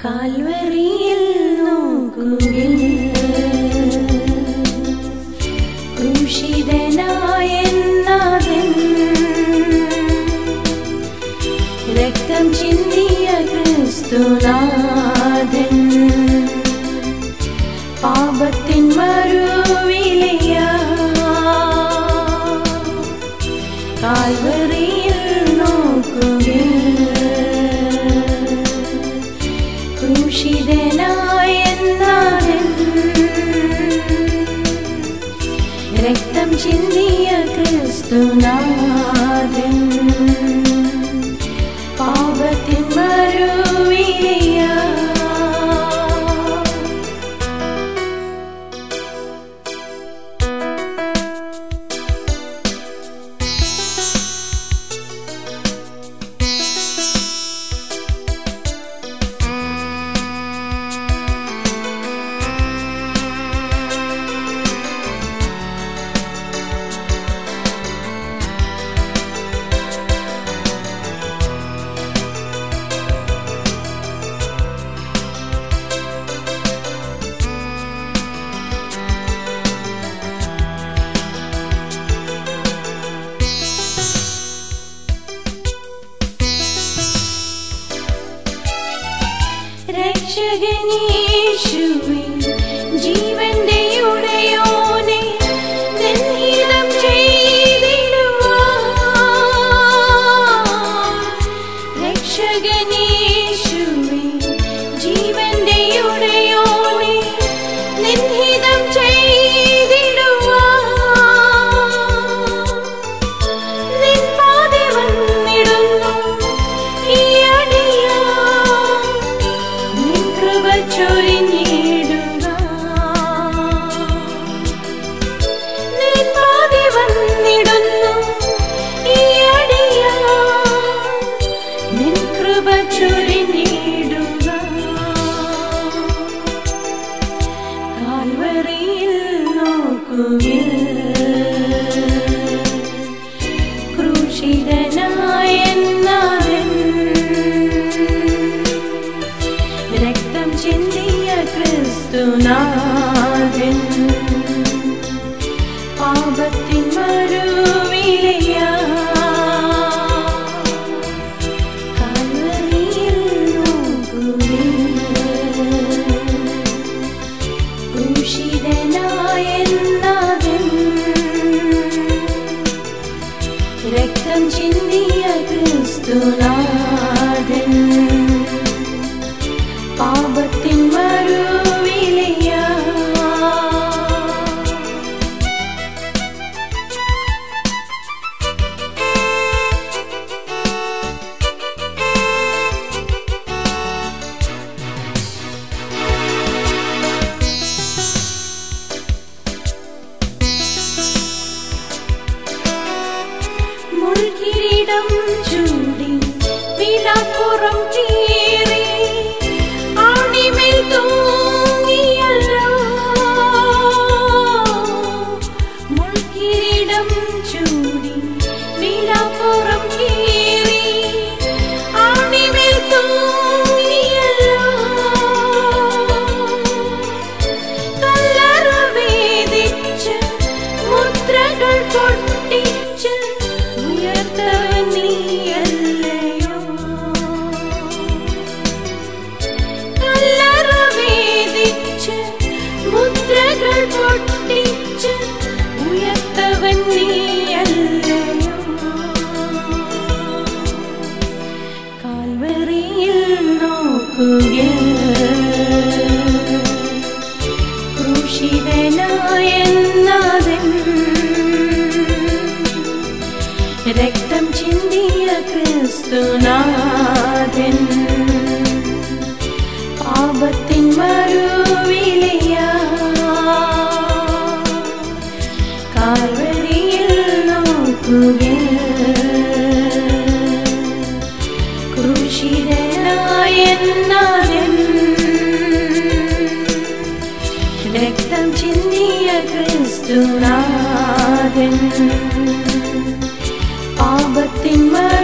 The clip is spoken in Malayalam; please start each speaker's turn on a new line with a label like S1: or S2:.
S1: കാൽവരിയിൽ നോക്കുവിൻ, ക്രൂശിതനായ നാഥൻ, രക്തം ചിന്തിയ ക്രിസ്തുനാഥൻ, പാപത്തിൻ മറുവിലയാ. കാൽവരിയിൽ നോക്കുവിൻ, ക്രൂശിതനായ നാഥൻ, രക്തം ചിന്തിയ ക്രിസ്തുനാഥൻ, പാപത്തിൻ മറുവിലയാ. രക്ഷകനീശുവേ, ജീവന്റെ ഉടയോനെ, നിൻഹിതം ചെയ്തിടുവാൻ. രക്ഷകനീശുവേ, ജീവന്റെ ഉടയോനെ, നിൻഹിതം ചെയ്തിടുവാൻ. നിൻ പാതെ വന്നിടുന്നു ഈ അടിയാ, ചൊരിഞ്ഞിടുക. നിൻ പാതെ വന്നിടുന്നു ഈ അടിയാ, നിൻ കൃപ ചൊരിഞ്ഞിടുക. കാൽവരിയിൽ നോക്കുവിൻ, ക്രൂശിതനായ നാഥൻ, രക്തം ചിന്തിയ ക്രിസ്തുനാഥൻ, പാപത്തിൻ മറുവിലയാ. കാൽവരിയിൽ നോക്കുവിൻ, ക്രൂശിതനായ നാഥൻ, രക്തം ചിന്തിയ ക്രിസ്തുനാഥൻ, പാപത്തിൻ മറുവിലയാ. മുൾക്കിരീടം ചൂടി വിലാപ്പുറം ചീറി ആണിമേൽ തൂങ്ങിയല്ലോ. മുൾക്കിരീടം ചൂടി വിലാപ്പുറം ചീറി ആണിമേൽ തൂങ്ങിയല്ലോ. കല്ലറ വേദിച്ച് മുദ്രകൾ പൊട്ടിച്ച് ഉയർത്തവൻ നീയല്ലയോ. കല്ലറ വേദിച്ച് മുദ്രകൾ പൊട്ടിച്ച് ഉയർത്തവൻ നീയല്ലയോ. കാൽവരിയിൽ നോക്കുകിൽ, ക്രൂശിതനായ നാഥൻ, രക്തം ചിന്തിയ ക്രിസ്തുനാഥൻ, പാപത്തിൻ മറുവിലയാ. കാൽവരിയിൽ നോക്കുകിൽ, ക്രൂശിതനായ നാഥൻ, രക്തം ചിന്തിയ ക്രിസ്തുനാഥൻ, പാപത്തിൻ